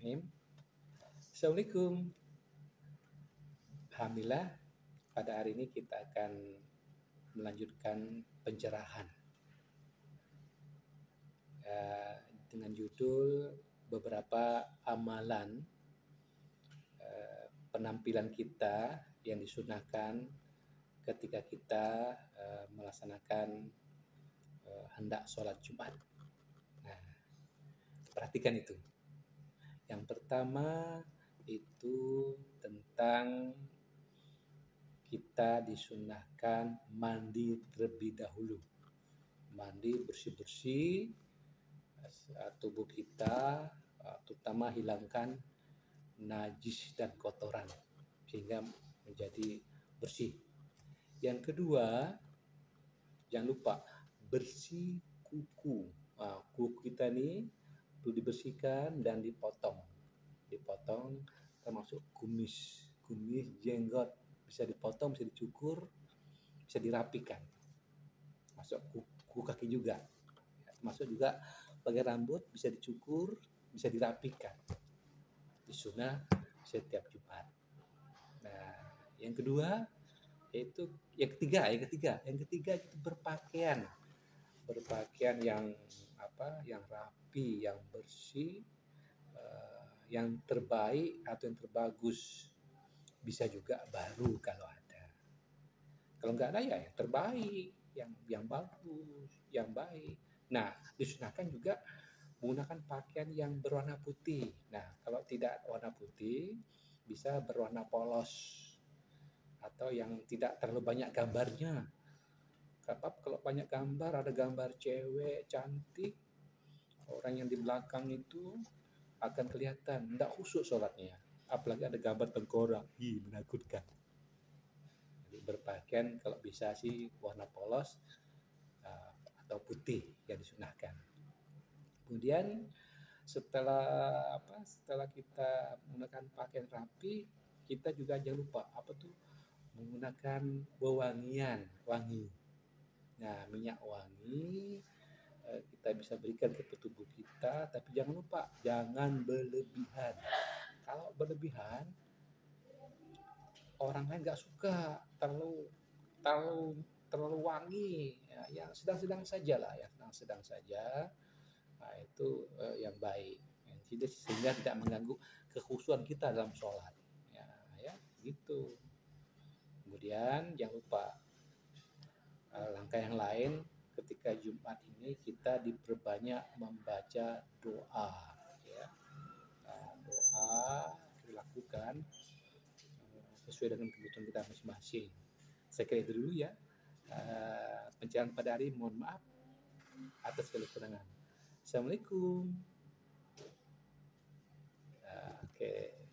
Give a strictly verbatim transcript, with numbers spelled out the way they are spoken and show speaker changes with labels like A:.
A: Bismillahirrahmanirrahim. Assalamualaikum. Alhamdulillah, pada hari ini kita akan melanjutkan pencerahan uh, dengan judul beberapa amalan uh, penampilan kita yang disunahkan ketika kita uh, melaksanakan uh, hendak sholat Jumat. Nah, perhatikan itu. Yang pertama itu tentang kita disunahkan mandi terlebih dahulu. Mandi bersih-bersih tubuh kita, terutama hilangkan najis dan kotoran sehingga menjadi bersih. Yang kedua, jangan lupa bersih kuku. Nah, kuku kita ini perlu dibersihkan dan dipotong. Dipotong termasuk kumis, kumis, jenggot. Bisa dipotong, bisa dicukur, bisa dirapikan. Masuk kuku kaki juga. Termasuk juga bagian rambut bisa dicukur, bisa dirapikan. Disunah setiap Jumat. Nah, yang kedua yaitu yang ketiga, yang ketiga, yang ketiga itu berpakaian. Berpakaian yang apa? Yang rapi, yang bersih, uh, yang terbaik atau yang terbagus. Bisa juga baru kalau ada. Kalau nggak ada ya yang terbaik, yang yang bagus, yang baik. Nah, disunahkan juga menggunakan pakaian yang berwarna putih. Nah, kalau tidak warna putih, bisa berwarna polos atau yang tidak terlalu banyak gambarnya. Sebab kalau banyak gambar, ada gambar cewek cantik, orang yang di belakang itu akan kelihatan tidak khusyuk sholatnya. Apalagi ada gambar tengkorak, ih menakutkan. Jadi berpakaian kalau bisa sih warna polos uh, atau putih yang disunahkan. Kemudian setelah apa? Setelah kita menggunakan pakaian rapi, kita juga jangan lupa apa tuh menggunakan wewangian, wangi. Nah, minyak wangi uh, kita bisa berikan ke tubuh kita, tapi jangan lupa jangan berlebihan. Kalau berlebihan, orang lain nggak suka, terlalu terlalu terlalu wangi, ya, yang sedang-sedang saja lah, yang sedang-sedang saja. Nah, itu uh, yang baik, jadi sehingga tidak mengganggu kekhusyuan kita dalam sholat. Ya, ya, gitu. Kemudian jangan lupa uh, langkah yang lain ketika Jumat ini kita diperbanyak membaca doa. Ya, nah, doa dilakukan sesuai dengan kebutuhan kita masing-masing. Saya kira itu dulu ya. Uh, pencerahan pada hari, mohon maaf atas kekurangan. Assalamualaikum. Uh, Oke. Okay.